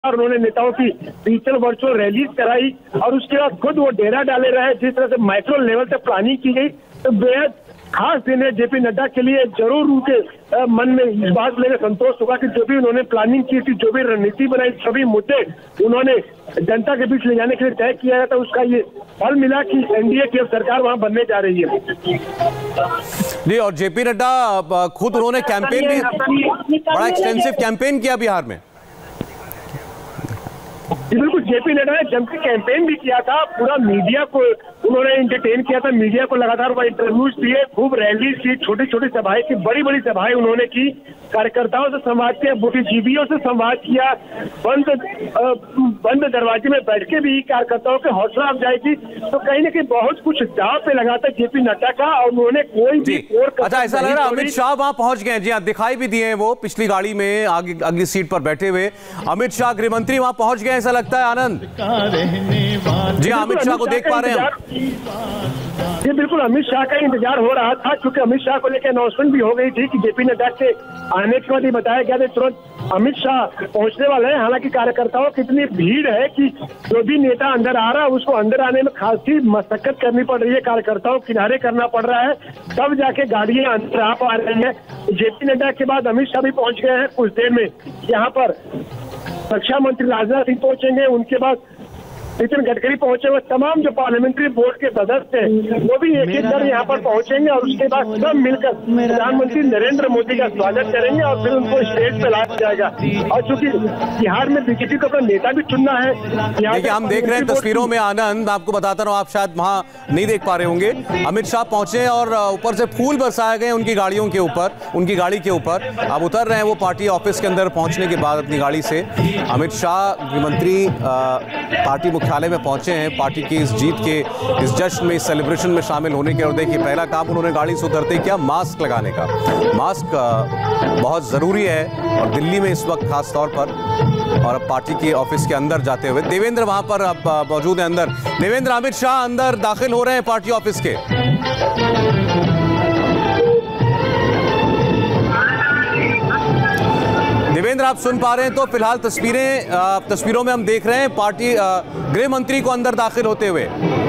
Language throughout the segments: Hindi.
और उन्होंने नेताओं की डिजिटल वर्चुअल रैलीज कराई और उसके बाद खुद वो डेरा डाले रहे। जिस तरह से माइक्रो लेवल से प्लानिंग की गई तो बेहद खास दिन है जेपी नड्डा के लिए। जरूर उनके मन में इस बात लेकर संतोष होगा कि जो भी उन्होंने प्लानिंग की थी, जो भी रणनीति बनाई, सभी मुद्दे उन्होंने जनता के बीच ले जाने के लिए तय किया है, तो उसका ये फल मिला कि एनडीए की सरकार वहां बनने जा रही है। जी, और जेपी नड्डा खुद उन्होंने कैंपेन भी, बड़ा एक्सटेंसिव कैंपेन किया बिहार में। बिल्कुल, जेपी नड्डा ने जम के कैंपेन भी किया था, पूरा मीडिया को उन्होंने एंटरटेन किया था, मीडिया को लगातार वह इंटरव्यूज दिए, खूब रैली की, छोटी छोटी सभाएं की, बड़ी बड़ी सभाएं उन्होंने की, कार्यकर्ताओं से संवाद किया, बुद्धिजीवियों से संवाद किया, बंद दरवाजे में बैठ के भी कार्यकर्ताओं के हौसला अफजाई की। तो कहीं ना कहीं बहुत कुछ दाव पे लगा था जेपी नड्डा का और उन्होंने कोई भी अच्छा, ऐसा लग रहा है अमित शाह वहां पहुंच गए। जी हाँ, दिखाई भी दिए हैं वो पिछली गाड़ी में आगे अगली सीट पर बैठे हुए। अमित शाह गृह मंत्री वहां पहुंच गए ऐसा लगता है। आनंद जी, अमित शाह को देख पा रहे हैं जी? बिल्कुल, अमित शाह का इंतजार हो रहा था क्योंकि अमित शाह को लेकर अनाउंसमेंट भी हो गई थी कि जेपी नड्डा के आने के बाद ही बताया गया था तुरंत अमित शाह पहुंचने वाले हैं। हालांकि कार्यकर्ताओं की इतनी भीड़ है कि जो भी नेता अंदर आ रहा है उसको अंदर आने में खासी मशक्कत करनी पड़ रही है, कार्यकर्ताओं को किनारे करना पड़ रहा है, तब जाके गाड़ियां अंदर आ पा रही है। जेपी नड्डा के बाद अमित शाह भी पहुंच गए हैं कुछ देर में। यहाँ पर रक्षा मंत्री राजनाथ सिंह पहुंचेंगे, उनके बाद नितिन गडकरी पहुंचे हुए, तमाम जो पार्लियामेंट्री बोर्ड के सदस्य हैं वो भी एक एक कर यहाँ पर पहुंचेंगे और उसके बाद सब मिलकर प्रधानमंत्री नरेंद्र मोदी का स्वागत करेंगे और फिर उनको स्टेज पे लाया जाएगा। और चूंकि बिहार में बीजेपी को अपना नेता भी चुनना है, देखिए हम देख रहे हैं तस्वीरों में। आनंद, आपको बताता रहा हूँ, आप शायद वहाँ नहीं देख पा रहे होंगे, अमित शाह पहुंचे और ऊपर से फूल बरसाए गए उनकी गाड़ियों के ऊपर, उनकी गाड़ी के ऊपर। अब उतर रहे हैं वो पार्टी ऑफिस के अंदर पहुंचने के बाद अपनी गाड़ी से। अमित शाह गृहमंत्री पार्टी मुख्यालय में पहुंचे हैं पार्टी की इस जीत के, इस जश्न में, इस सेलिब्रेशन में शामिल होने के। और देखिए पहला काम उन्होंने गाड़ी से उतरते ही किया मास्क लगाने का। मास्क बहुत ज़रूरी है और दिल्ली में इस वक्त खास तौर पर। और अब पार्टी के ऑफिस के अंदर जाते हुए देवेंद्र वहां पर अब मौजूद है अंदर। देवेंद्र, अमित शाह अंदर दाखिल हो रहे हैं पार्टी ऑफिस के। देवेंद्र, आप सुन पा रहे हैं तो फिलहाल तस्वीरों में हम देख रहे हैं पार्टी गृह मंत्री को अंदर दाखिल होते हुए।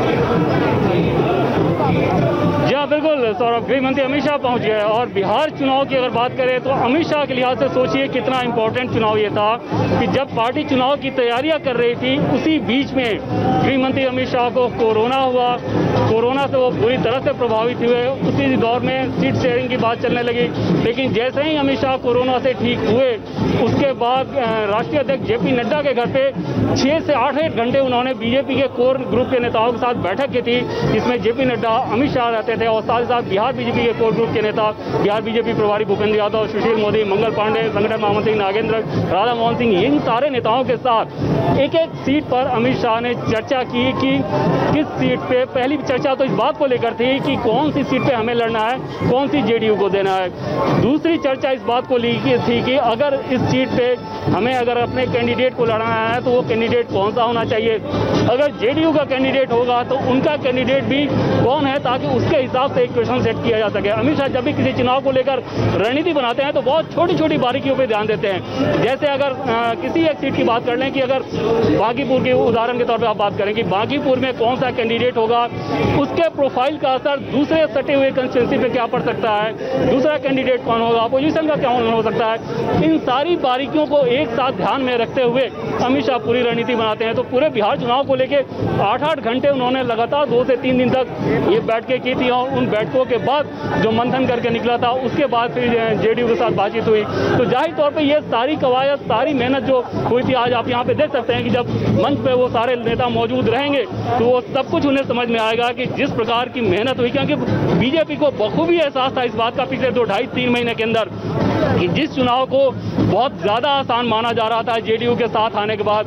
जी हाँ, बिल्कुल सौरभ, गृह मंत्री अमित शाह पहुंच गए। और बिहार चुनाव की अगर बात करें तो अमित शाह के लिहाज से सोचिए कितना इंपॉर्टेंट चुनाव ये था कि जब पार्टी चुनाव की तैयारियां कर रही थी उसी बीच में गृह मंत्री अमित शाह को कोरोना हुआ। कोरोना से वो बुरी तरह से प्रभावित हुए। उसी दौर में सीट शेयरिंग की बात चलने लगी, लेकिन जैसे ही अमित शाह कोरोना से ठीक हुए उसके बाद राष्ट्रीय अध्यक्ष जेपी नड्डा के घर पे 6 से 8 घंटे उन्होंने बीजेपी के कोर ग्रुप के नेताओं के साथ बैठक की थी, जिसमें जेपी नड्डा, अमित शाह रहते थे और साथ ही साथ बिहार बीजेपी के कोर ग्रुप के नेता, बिहार बीजेपी प्रभारी भूपेंद्र यादव, सुशील मोदी, मंगल पांडे, संगठन महामंत्री नागेंद्र, राधा मोहन सिंह, इन सारे नेताओं के साथ एक एक सीट पर अमित शाह ने चर्चा की कि किस सीट पे। पहली चर्चा तो इस बात को लेकर थी कि कौन सी सीट पे हमें लड़ना है, कौन सी जेडीयू को देना है। दूसरी चर्चा इस बात को लेकर थी कि अगर इस सीट पे हमें अगर अपने कैंडिडेट को लड़ना है तो वो कैंडिडेट कौन सा होना चाहिए। अगर जेडीयू का कैंडिडेट होगा तो उनका कैंडिडेट भी कौन है, ताकि उसके हिसाब से एक क्वेश्चन सेट किया जा सके। अमित शाह जब भी किसी चुनाव को लेकर रणनीति बनाते हैं तो बहुत छोटी छोटी बारीकियों पर ध्यान देते हैं। जैसे अगर किसी एक सीट की बात कर लें कि अगर बांकीपुर के उदाहरण के तौर पर आप बात करें कि बांकीपुर में कौन सा कैंडिडेट होगा, उसके प्रोफाइल का असर दूसरे सटे हुए कंस्टिट्यूंसी पे क्या पड़ सकता है, दूसरा कैंडिडेट कौन होगा, अपोजिशन का क्या हो सकता है। इन सारी बारीकियों को एक साथ ध्यान में रखते हुए अमित शाह पूरी रणनीति बनाते हैं। तो पूरे बिहार चुनाव को लेकर 8-8 घंटे उन्होंने लगातार 2 से 3 दिन तक ये बैठकें की थी और उन बैठकों के बाद जो मंथन करके निकला था उसके बाद फिर जेडीयू के साथ बातचीत हुई। तो जाहिर तौर पर ये सारी कवायद, सारी मेहनत जो हुई थी, आज आप यहाँ पे देख सकते हैं कि जब मंच पे वो सारे नेता मौजूद रहेंगे तो वो सब कुछ उन्हें समझ में आएगा कि जिस प्रकार की मेहनत हुई, क्योंकि बीजेपी को बखूबी एहसास था इस बात का पिछले 2-2.5-3 महीने के अंदर कि जिस चुनाव को बहुत ज्यादा आसान माना जा रहा था जेडीयू के साथ आने के बाद,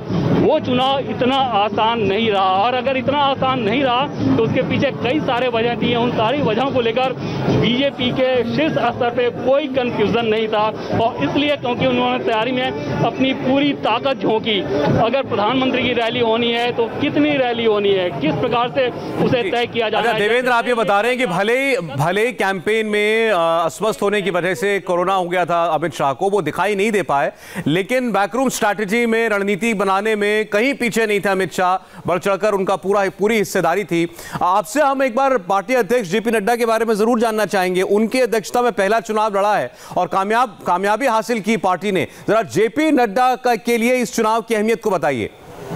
वो चुनाव इतना आसान नहीं रहा, और अगर इतना आसान नहीं रहा तो उसके पीछे कई सारे वजह थी। उन सारी वजहों को लेकर बीजेपी के शीर्ष स्तर पे कोई कंफ्यूजन नहीं था, और इसलिए क्योंकि उन्होंने तैयारी में अपनी पूरी ताकत झोंकी। अगर प्रधानमंत्री की रैली होनी है तो कितनी रैली होनी है, किस प्रकार से उसे तय किया जाना है। देवेंद्र, आप ये बता रहे हैं कि भले कैंपेन में अस्वस्थ होने की वजह से कोरोना हो गया था अमित शाह को, वो दिखाई नहीं दे पाए, लेकिन बैकरूम स्ट्रैटेजी में, रणनीति बनाने में कहीं पीछे नहीं था अमित शाह, बढ़ चढ़कर उनका पूरी हिस्सेदारी थी। आपसे हम एक बार पार्टी अध्यक्ष जेपी नड्डा के बारे में जरूर जानना चाहेंगे। उनकी अध्यक्षता में पहला चुनाव लड़ा है और कामयाबी हासिल की पार्टी ने। जरा जेपी नड्डा के लिए इस चुनाव की अहमियत को बताइए।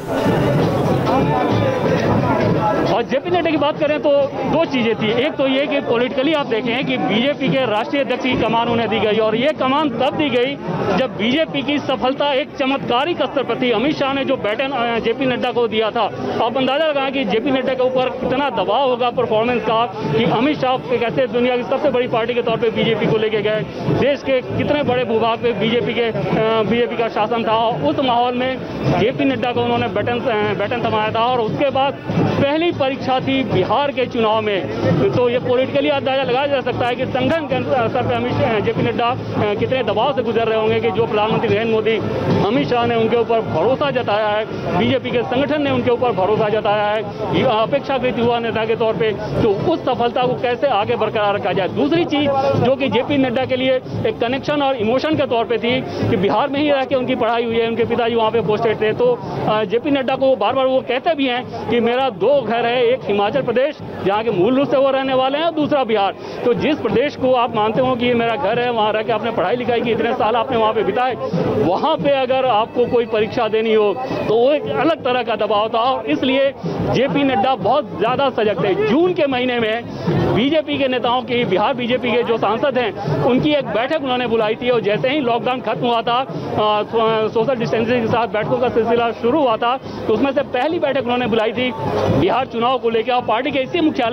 और जेपी नड्डा की बात करें तो दो चीजें थी। एक तो ये कि पॉलिटिकली आप देखें कि बीजेपी के राष्ट्रीय अध्यक्ष की कमान उन्हें दी गई, और ये कमान तब दी गई जब बीजेपी की सफलता एक चमत्कारिक स्तर पर थी। अमित शाह ने जो बैटन जेपी नड्डा को दिया था, आप अंदाजा लगाएं कि जेपी नड्डा के ऊपर कितना दबाव होगा परफॉर्मेंस का, कि अमित शाह कैसे दुनिया की सबसे बड़ी पार्टी के तौर पर बीजेपी को लेके गए, देश के कितने बड़े भूभाग पे बीजेपी का शासन था। उस माहौल में जेपी नड्डा को उन्होंने बैटन थमाया था, और उसके बाद पहली परीक्षा थी बिहार के चुनाव में। तो ये पॉलिटिकली अंदाजा लगाया जा सकता है कि संगठन के स्तर पर जेपी नड्डा कितने दबाव से गुजर रहे होंगे कि जो प्रधानमंत्री नरेंद्र मोदी, अमित शाह ने उनके ऊपर भरोसा जताया है, बीजेपी के संगठन ने उनके ऊपर भरोसा जताया है अपेक्षाकृत युवा नेता के तौर पे, तो उस सफलता को कैसे आगे बरकरार रखा जाए। दूसरी चीज जो कि जेपी नड्डा के लिए एक कनेक्शन और इमोशन के तौर पर थी कि बिहार में ही रह के उनकी पढ़ाई हुई है, उनके पिताजी वहाँ पे पोस्टेड थे, तो जेपी नड्डा को बार बार वो कहते भी हैं कि मेरा दो घर है, एक हिमाचल प्रदेश जहाँ के मूल रूप से वो रहने वाले हैं, और दूसरा बिहार। तो जिस प्रदेश को आप मानते हो कि ये मेरा घर है, वहाँ रह के आपने पढ़ाई लिखाई की, इतने साल आपने वहाँ पे बिताए, वहाँ पे अगर आपको कोई परीक्षा देनी हो तो वो एक अलग तरह का दबाव था, और इसलिए जेपी नड्डा बहुत ज्यादा सजग थे। जून के महीने में बीजेपी के नेताओं की, बिहार बीजेपी के जो सांसद हैं, उनकी एक बैठक उन्होंने बुलाई थी, और जैसे ही लॉकडाउन खत्म हुआ था, सोशल डिस्टेंसिंग के साथ बैठकों का सिलसिला शुरू हुआ था, तो उसमें से पहली बैठक उन्होंने बुलाई थी बिहार चुनाव को लेकर, और पार्टी के इसी मुख्यालय